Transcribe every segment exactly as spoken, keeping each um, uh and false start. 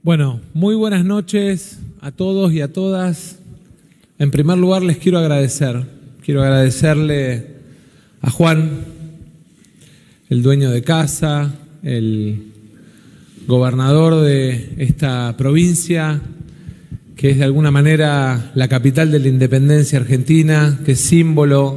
Bueno, muy buenas noches a todos y a todas. En primer lugar les quiero agradecer, quiero agradecerle a Juan, el dueño de casa, el gobernador de esta provincia, que es de alguna manera la capital de la independencia argentina, que es símbolo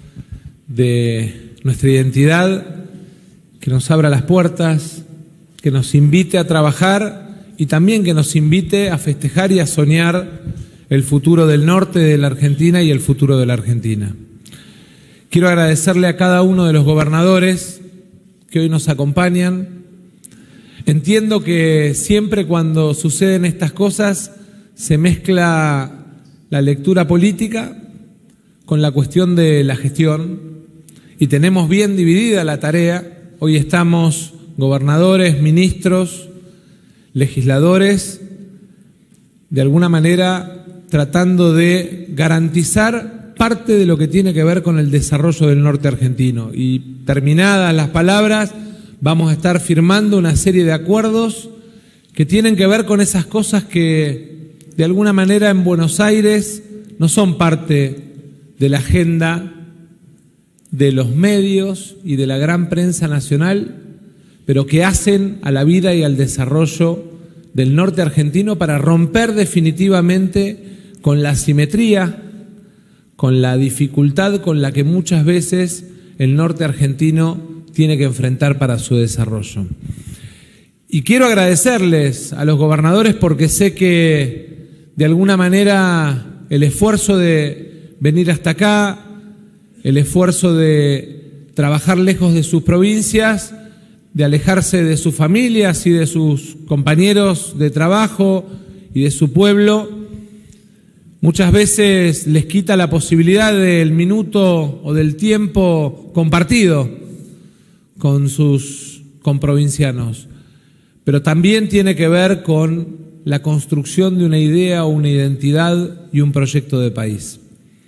de nuestra identidad, que nos abra las puertas, que nos invite a trabajar y también que nos invite a festejar y a soñar el futuro del norte de la Argentina y el futuro de la Argentina. Quiero agradecerle a cada uno de los gobernadores que hoy nos acompañan. Entiendo que siempre cuando suceden estas cosas se mezcla la lectura política con la cuestión de la gestión y tenemos bien dividida la tarea. Hoy estamos gobernadores, ministros, legisladores, de alguna manera tratando de garantizar parte de lo que tiene que ver con el desarrollo del norte argentino. Y terminadas las palabras, vamos a estar firmando una serie de acuerdos que tienen que ver con esas cosas que de alguna manera en Buenos Aires no son parte de la agenda de los medios y de la gran prensa nacional, pero que hacen a la vida y al desarrollo del norte argentino para romper definitivamente con la asimetría, con la dificultad con la que muchas veces el norte argentino tiene que enfrentar para su desarrollo. Y quiero agradecerles a los gobernadores porque sé que de alguna manera el esfuerzo de venir hasta acá, el esfuerzo de trabajar lejos de sus provincias, de alejarse de sus familias y de sus compañeros de trabajo y de su pueblo, muchas veces les quita la posibilidad del minuto o del tiempo compartido con sus comprovincianos, pero también tiene que ver con la construcción de una idea o una identidad y un proyecto de país.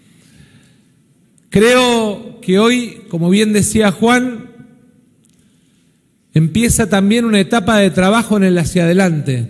Creo que hoy, como bien decía Juan, empieza también una etapa de trabajo en el hacia adelante.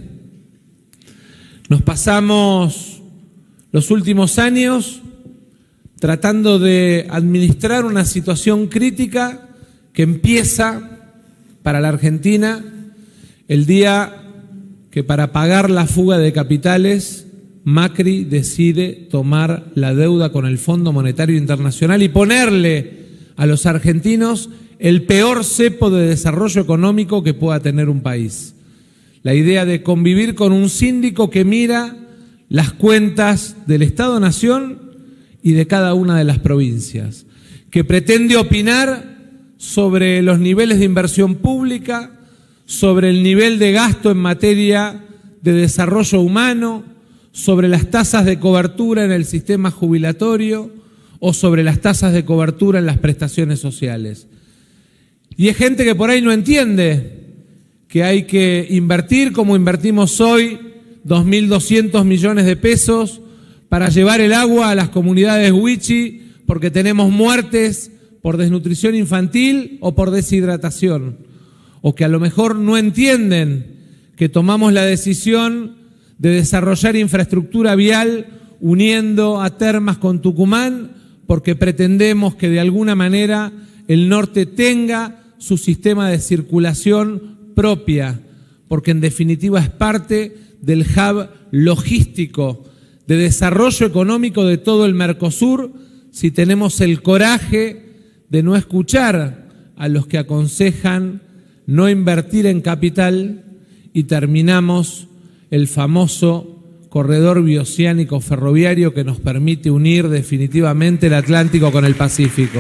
Nos pasamos los últimos años tratando de administrar una situación crítica que empieza para la Argentina el día que, para pagar la fuga de capitales, Macri decide tomar la deuda con el Fondo Monetario Internacional y ponerle a los argentinos el peor cepo de desarrollo económico que pueda tener un país. La idea de convivir con un síndico que mira las cuentas del Estado-Nación y de cada una de las provincias, que pretende opinar sobre los niveles de inversión pública, sobre el nivel de gasto en materia de desarrollo humano, sobre las tasas de cobertura en el sistema jubilatorio o sobre las tasas de cobertura en las prestaciones sociales. Y es gente que por ahí no entiende que hay que invertir como invertimos hoy dos mil doscientos millones de pesos para llevar el agua a las comunidades huichi porque tenemos muertes por desnutrición infantil o por deshidratación, o que a lo mejor no entienden que tomamos la decisión de desarrollar infraestructura vial uniendo a Termas con Tucumán porque pretendemos que de alguna manera el norte tenga su sistema de circulación propia, porque en definitiva es parte del hub logístico de desarrollo económico de todo el Mercosur, si tenemos el coraje de no escuchar a los que aconsejan no invertir en capital y terminamos el famoso corredor bioceánico ferroviario que nos permite unir definitivamente el Atlántico con el Pacífico.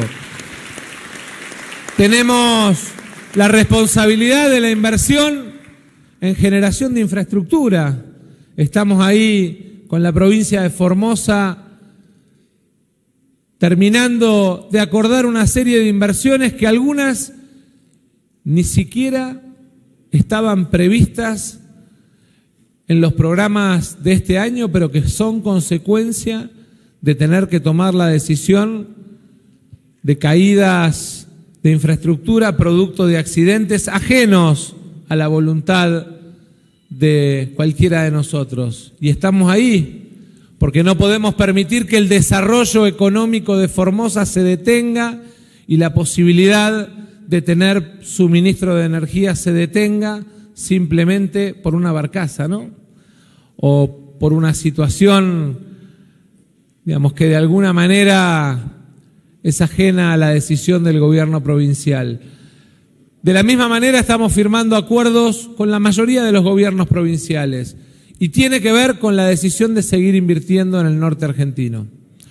Tenemos la responsabilidad de la inversión en generación de infraestructura. Estamos ahí con la provincia de Formosa terminando de acordar una serie de inversiones que algunas ni siquiera estaban previstas en los programas de este año, pero que son consecuencia de tener que tomar la decisión de caídas de infraestructura producto de accidentes ajenos a la voluntad de cualquiera de nosotros. Y estamos ahí porque no podemos permitir que el desarrollo económico de Formosa se detenga y la posibilidad de tener suministro de energía se detenga simplemente por una barcaza, ¿no? O por una situación, digamos, que de alguna manera es ajena a la decisión del gobierno provincial. De la misma manera estamos firmando acuerdos con la mayoría de los gobiernos provinciales y tiene que ver con la decisión de seguir invirtiendo en el norte argentino.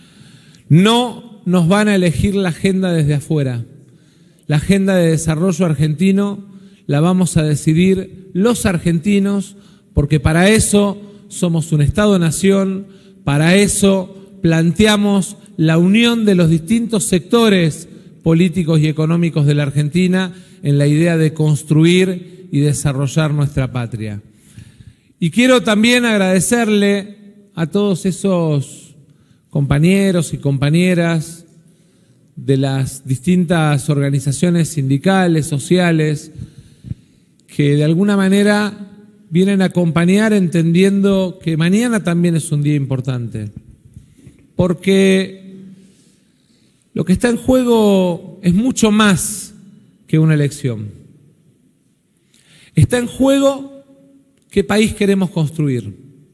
No nos van a elegir la agenda desde afuera. La agenda de desarrollo argentino la vamos a decidir los argentinos, porque para eso somos un Estado-nación, para eso planteamos la unión de los distintos sectores políticos y económicos de la Argentina en la idea de construir y desarrollar nuestra patria. Y quiero también agradecerle a todos esos compañeros y compañeras de las distintas organizaciones sindicales, sociales, que de alguna manera vienen a acompañar entendiendo que mañana también es un día importante, porque lo que está en juego es mucho más que una elección. Está en juego qué país queremos construir.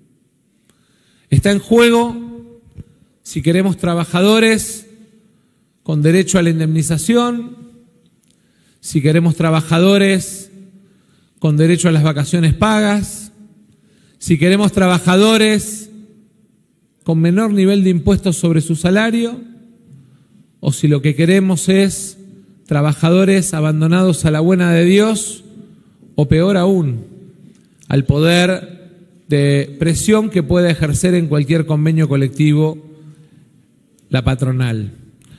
Está en juego si queremos trabajadores con derecho a la indemnización, si queremos trabajadores con derecho a las vacaciones pagas, si queremos trabajadores con menor nivel de impuestos sobre su salario, o si lo que queremos es trabajadores abandonados a la buena de Dios, o peor aún, al poder de presión que pueda ejercer en cualquier convenio colectivo la patronal.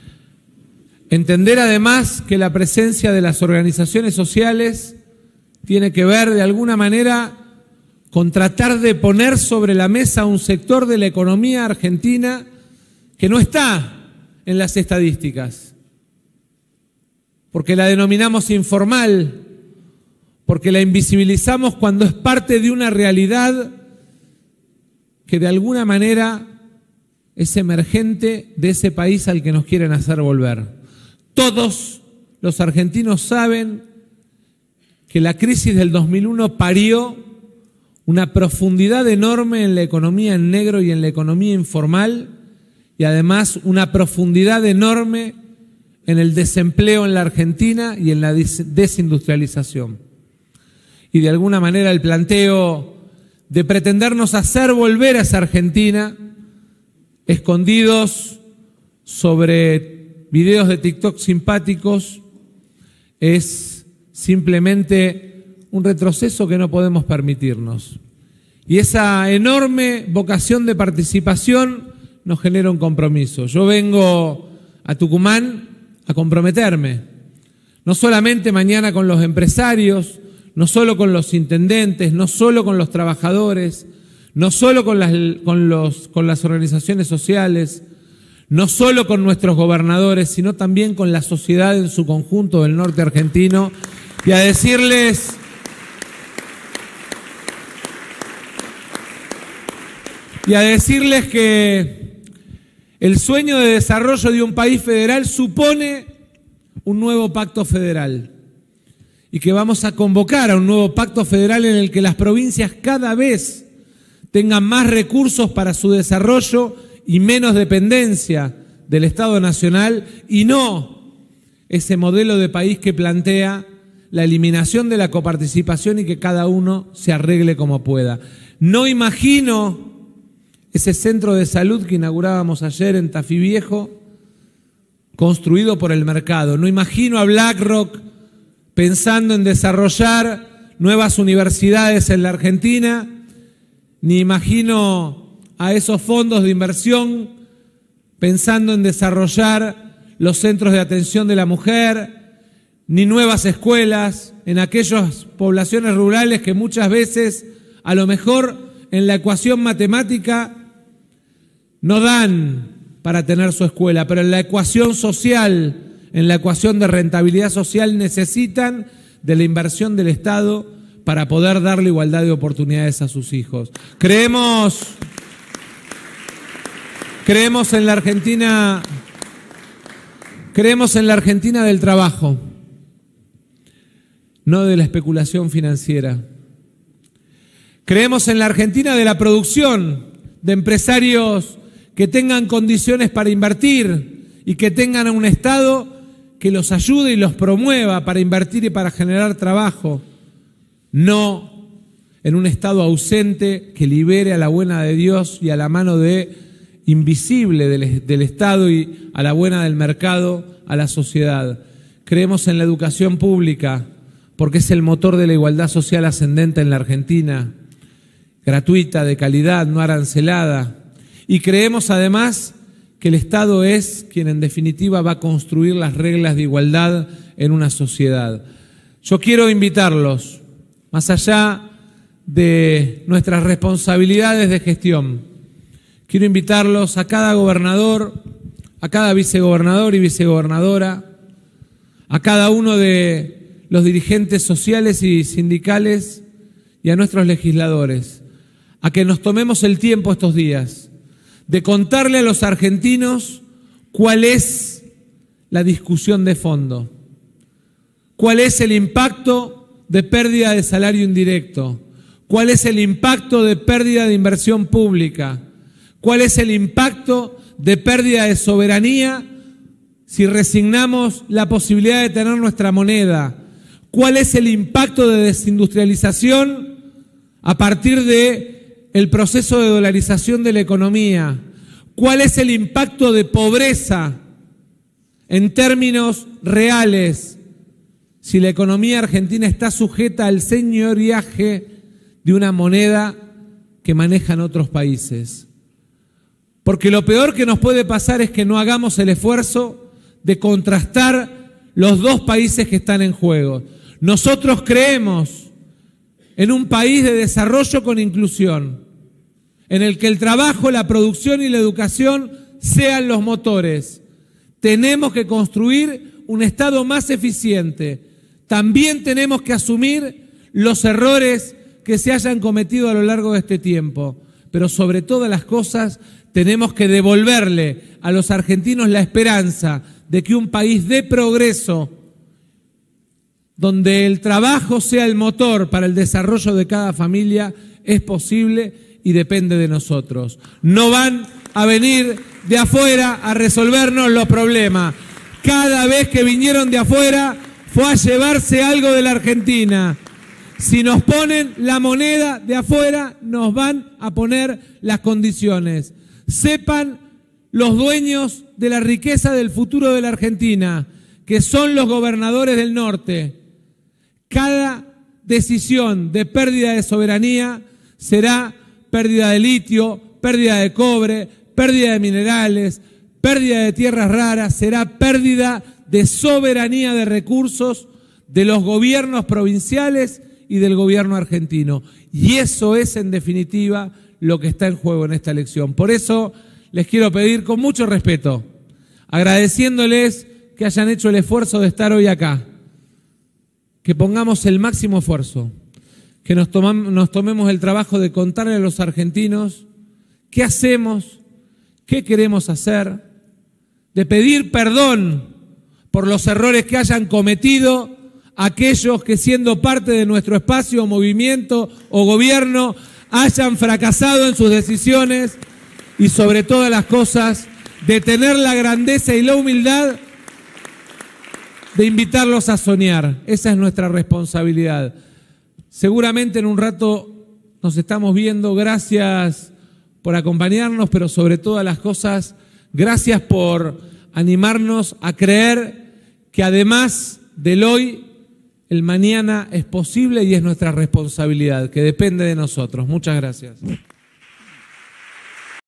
Entender además que la presencia de las organizaciones sociales tiene que ver de alguna manera con tratar de poner sobre la mesa un sector de la economía argentina que no está en las estadísticas, porque la denominamos informal, porque la invisibilizamos cuando es parte de una realidad que de alguna manera es emergente de ese país al que nos quieren hacer volver. Todos los argentinos saben que la crisis del dos mil uno parió una profundidad enorme en la economía en negro y en la economía informal, y además una profundidad enorme en el desempleo en la Argentina y en la desindustrialización. Y de alguna manera el planteo de pretendernos hacer volver a esa Argentina, escondidos sobre videos de TikTok simpáticos, es simplemente un retroceso que no podemos permitirnos. Y esa enorme vocación de participación nos genera un compromiso. Yo vengo a Tucumán a comprometerme, no solamente mañana con los empresarios, no solo con los intendentes, no solo con los trabajadores, no solo con las, con los, con las organizaciones sociales, no solo con nuestros gobernadores, sino también con la sociedad en su conjunto del norte argentino, y a decirles y a decirles que el sueño de desarrollo de un país federal supone un nuevo pacto federal, y que vamos a convocar a un nuevo pacto federal en el que las provincias cada vez tengan más recursos para su desarrollo y menos dependencia del Estado Nacional, y no ese modelo de país que plantea la eliminación de la coparticipación y que cada uno se arregle como pueda. No imagino ese centro de salud que inaugurábamos ayer en Tafí Viejo, construido por el mercado. No imagino a BlackRock pensando en desarrollar nuevas universidades en la Argentina, ni imagino a esos fondos de inversión pensando en desarrollar los centros de atención de la mujer, ni nuevas escuelas en aquellas poblaciones rurales que muchas veces, a lo mejor en la ecuación matemática, no dan para tener su escuela, pero en la ecuación social, en la ecuación de rentabilidad social, necesitan de la inversión del Estado para poder darle igualdad de oportunidades a sus hijos. Creemos, creemos en la Argentina, creemos en la Argentina del trabajo, no de la especulación financiera. Creemos en la Argentina de la producción, de empresarios que tengan condiciones para invertir y que tengan un Estado que los ayude y los promueva para invertir y para generar trabajo, no en un Estado ausente que libere a la buena de Dios y a la mano de invisible del, del Estado y a la buena del mercado, a la sociedad. Creemos en la educación pública porque es el motor de la igualdad social ascendente en la Argentina, gratuita, de calidad, no arancelada. Y creemos además que el Estado es quien en definitiva va a construir las reglas de igualdad en una sociedad. Yo quiero invitarlos, más allá de nuestras responsabilidades de gestión, quiero invitarlos a cada gobernador, a cada vicegobernador y vicegobernadora, a cada uno de los dirigentes sociales y sindicales y a nuestros legisladores, a que nos tomemos el tiempo estos días de contarle a los argentinos cuál es la discusión de fondo, cuál es el impacto de pérdida de salario indirecto, cuál es el impacto de pérdida de inversión pública, cuál es el impacto de pérdida de soberanía si resignamos la posibilidad de tener nuestra moneda, cuál es el impacto de desindustrialización a partir de el proceso de dolarización de la economía, cuál es el impacto de pobreza en términos reales si la economía argentina está sujeta al señoreaje de una moneda que manejan otros países. Porque lo peor que nos puede pasar es que no hagamos el esfuerzo de contrastar los dos países que están en juego. Nosotros creemos en un país de desarrollo con inclusión, en el que el trabajo, la producción y la educación sean los motores. Tenemos que construir un Estado más eficiente. También tenemos que asumir los errores que se hayan cometido a lo largo de este tiempo. Pero sobre todas las cosas, tenemos que devolverle a los argentinos la esperanza de que un país de progreso, donde el trabajo sea el motor para el desarrollo de cada familia, es posible y depende de nosotros. No van a venir de afuera a resolvernos los problemas. Cada vez que vinieron de afuera fue a llevarse algo de la Argentina. Si nos ponen la moneda de afuera, nos van a poner las condiciones. Sepan los dueños de la riqueza del futuro de la Argentina, que son los gobernadores del norte. Cada decisión de pérdida de soberanía será pérdida de litio, pérdida de cobre, pérdida de minerales, pérdida de tierras raras, será pérdida de soberanía de recursos de los gobiernos provinciales y del gobierno argentino. Y eso es, en definitiva, lo que está en juego en esta elección. Por eso les quiero pedir con mucho respeto, agradeciéndoles que hayan hecho el esfuerzo de estar hoy acá, que pongamos el máximo esfuerzo, que nos, tomamos, nos tomemos el trabajo de contarle a los argentinos qué hacemos, qué queremos hacer, de pedir perdón por los errores que hayan cometido aquellos que, siendo parte de nuestro espacio, movimiento o gobierno, hayan fracasado en sus decisiones, y sobre todas las cosas, de tener la grandeza y la humildad de invitarlos a soñar. Esa es nuestra responsabilidad. Seguramente en un rato nos estamos viendo. Gracias por acompañarnos, pero sobre todas las cosas, gracias por animarnos a creer que además del hoy, el mañana es posible y es nuestra responsabilidad, que depende de nosotros. Muchas gracias.